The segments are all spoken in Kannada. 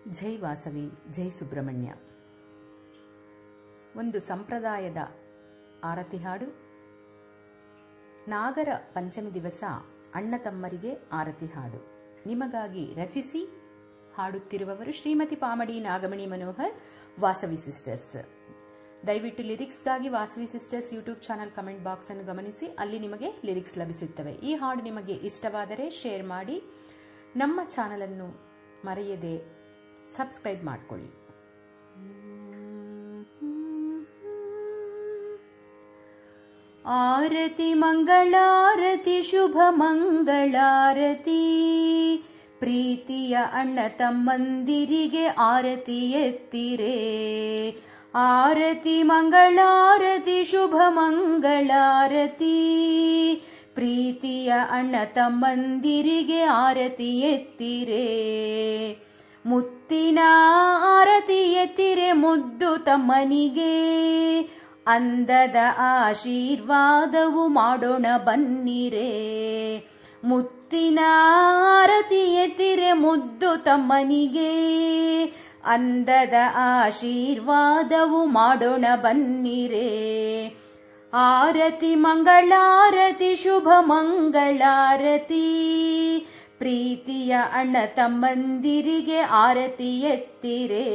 ಜೈ ವಾಸವಿ ಜೈ ಸುಬ್ರಹ್ಮಣ್ಯ. ಒಂದು ಸಂಪ್ರದಾಯದ ಆರತಿ ಹಾಡು. ನಾಗರ ಪಂಚಮಿ ದಿವಸ ಅಣ್ಣ ತಮ್ಮರಿಗೆ ಆರತಿ ಹಾಡು ನಿಮಗಾಗಿ ರಚಿಸಿ ಹಾಡುತ್ತಿರುವವರು ಶ್ರೀಮತಿ ಪಾಮಡಿ ನಾಗಮಣಿ ಮನೋಹರ್, ವಾಸವಿ ಸಿಸ್ಟರ್ಸ್. ದಯವಿಟ್ಟು ಲಿರಿಕ್ಸ್ಗಾಗಿ Vasavi sisters YouTube channel comment box ಅನ್ನು ಗಮನಿಸಿ, ಅಲ್ಲಿ ನಿಮಗೆ ಲಿರಿಕ್ಸ್ ಲಭಿಸುತ್ತವೆ. ಈ ಹಾಡು ನಿಮಗೆ ಇಷ್ಟವಾದರೆ ಶೇರ್ ಮಾಡಿ, ನಮ್ಮ ಚಾನಲ್ ಅನ್ನು ಮರೆಯದೆ ಸಬ್ಸ್ಕ್ರೈಬ್ ಮಾಡಿಕೊಳ್ಳಿ. ಆರತಿ ಮಂಗಳಾರತಿ ಶುಭ ಮಂಗಳಾರತಿ, ಪ್ರೀತಿಯ ಅಣ್ಣ ತಮ್ಮಂದಿರಿಗೆ ಆರತಿ ಎತ್ತಿರೆ. ಆರತಿ ಮಂಗಳಾರತಿ ಶುಭ ಮಂಗಳಾರತಿ, ಪ್ರೀತಿಯ ಅಣ್ಣ ತಮ್ಮಂದಿರಿಗೆ ಆರತಿ ಎತ್ತಿರೆ. ಮುತ್ತಿನ ಆರತಿ ಎತ್ತಿರೆ ಮುದ್ದು ತಮ್ಮನಿಗೆ, ಅಂದದ ಆಶೀರ್ವಾದವು ಮಾಡೋಣ ಬನ್ನಿರೆ. ಮುತ್ತಿನ ಆರತಿ ಎತ್ತಿರೆ ಮುದ್ದು ತಮ್ಮನಿಗೆ, ಅಂದದ ಆಶೀರ್ವಾದವು ಮಾಡೋಣ ಬನ್ನಿರೆ. ಆರತಿ ಮಂಗಳಾರತಿ ಶುಭ ಮಂಗಳಾರತಿ, ಪ್ರೀತಿಯ ಅಣ್ಣ ತಮ್ಮಂದಿರಿಗೆ ಆರತಿ ಎತ್ತಿರೆ.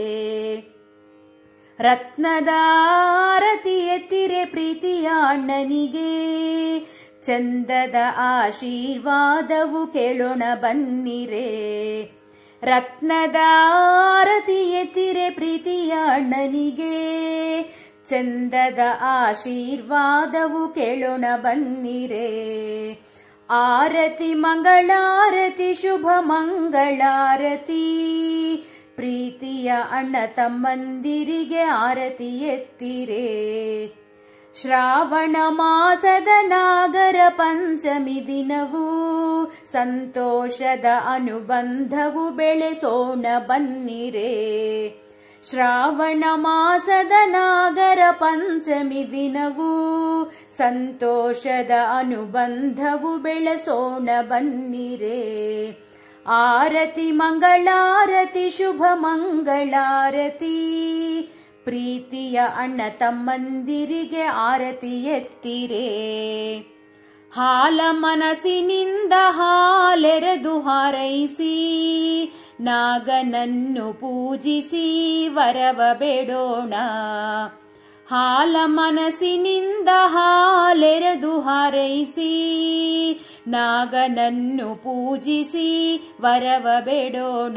ರತ್ನದ ಆರತಿ ಎತ್ತಿರೆ ಪ್ರೀತಿಯ ಅಣ್ಣನಿಗೆ, ಚಂದದ ಆಶೀರ್ವಾದವು ಕೇಳೋಣ ಬನ್ನಿರೆ. ರತ್ನದ ಆರತಿ ಎತ್ತಿರೆ ಪ್ರೀತಿಯ ಅಣ್ಣನಿಗೆ, ಚಂದದ ಆಶೀರ್ವಾದವು ಕೇಳೋಣ ಬನ್ನಿರೆ. ಆರತಿ ಮಂಗಳಾರತಿ ಶುಭ ಮಂಗಳಾರತಿ, ಪ್ರೀತಿಯ ಅಣ್ಣ ತಮ್ಮಂದಿರಿಗೆ ಆರತಿ ಎತ್ತಿರೆ. ಶ್ರಾವಣ ಮಾಸದ ನಾಗರ ಪಂಚಮಿ ದಿನವು, ಸಂತೋಷದ ಅನುಬಂಧವು ಬೆಳೆಸೋಣ ಬನ್ನಿರೆ. ಶ್ರಾವಣ ಮಾಸದ ನಾಗರ ಪಂಚಮಿ ದಿನವು, ಸಂತೋಷದ ಅನುಬಂಧವು ಬೆಳೆಸೋಣ ಬನ್ನಿರೆ. ಆರತಿ ಮಂಗಳಾರತಿ ಶುಭ ಮಂಗಳಾರತಿ, ಪ್ರೀತಿಯ ಅಣ್ಣ ತಮ್ಮಂದಿರಿಗೆ ಆರತಿ ಎತ್ತಿರೆ. ಹಾಲ ಮನಸ್ಸಿನಿಂದ ಹಾಲೆರೆದು ಹಾರೈಸಿ, ನಾಗನನ್ನು ಪೂಜಿಸಿ ವರವ ಬೇಡೋಣ. ಹಾಲ ಮನಸ್ಸಿನಿಂದ ಹಾಲೆರೆದು ಹಾರೈಸಿ, ನಾಗನನ್ನು ಪೂಜಿಸಿ ವರವ ಬೇಡೋಣ.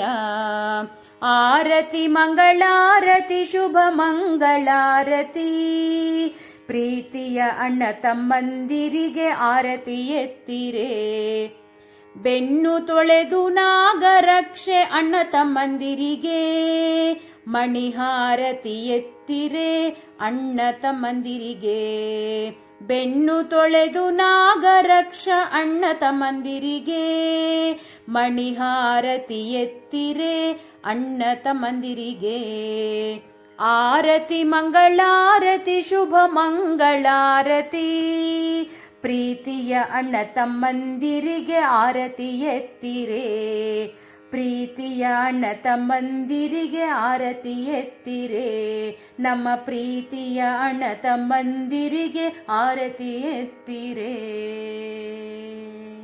ಆರತಿ ಮಂಗಳಾರತಿ ಶುಭ ಮಂಗಳಾರತಿ, ಪ್ರೀತಿಯ ಅಣ್ಣ ತಮ್ಮಂದಿರಿಗೆ ಆರತಿ ಎತ್ತಿರೆ. ಬೆನ್ನು ತೊಳೆದು ನಾಗರಕ್ಷೆ ಅಣ್ಣ ತಮ್ಮಂದಿರಿಗೆ, ಮಣಿಹಾರತಿ ಎತ್ತಿರೆ ಅಣ್ಣ ತಮ್ಮಂದಿರಿಗೆ. ಬೆನ್ನು ತೊಳೆದು ನಾಗರಕ್ಷ ಅಣ್ಣ ತಮ್ಮಂದಿರಿಗೆ, ಮಣಿಹಾರತಿ ಎತ್ತಿರೆ ಅಣ್ಣ ತಮ್ಮಂದಿರಿಗೆ. ಆರತಿ ಮಂಗಳಾರತಿ ಶುಭ ಮಂಗಳಾರತಿ, ಪ್ರೀತಿಯ ಅಣ್ಣ ತಮ್ಮಂದಿರಿಗೆ ಆರತಿ ಎತ್ತಿರೆ. ಪ್ರೀತಿಯ ಅಣ್ಣ ತಮ್ಮಂದಿರಿಗೆ ಆರತಿ ಎತ್ತಿರೆ. ನಮ್ಮ ಪ್ರೀತಿಯ ಅಣ್ಣ ತಮ್ಮಂದಿರಿಗೆ ಆರತಿ ಎತ್ತಿರೆ.